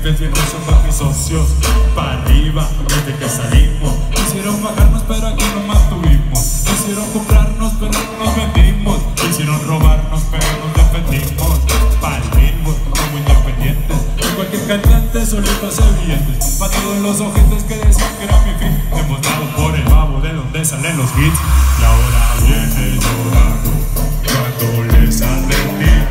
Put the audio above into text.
jefes y el resto con mis socios. Pa' arriba, desde que salimos. Quisieron bajarnos pero aquí nos mantuvimos. Quisieron comprarnos pero no nos vendimos. Quisieron robarnos pero nos defendimos. Pa' el ritmo, como independientes. De cualquier cantante solito hace billetes. Pa' todos los ojetes que decían que era mi fin. Hemos dado por el babo de donde salen los hits. Y ahora viene llorando cuando les advertí.